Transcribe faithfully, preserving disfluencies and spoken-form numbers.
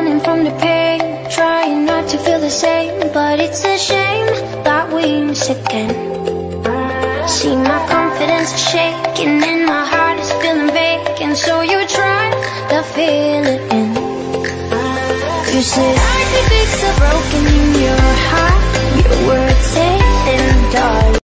running from the pain, trying not to feel the same, but it's a shame that we miss again. See, my confidence is shaking and my heart is feeling vacant, so you try to fill it in. You said I could fix a broken in your heart, your words said in the dark.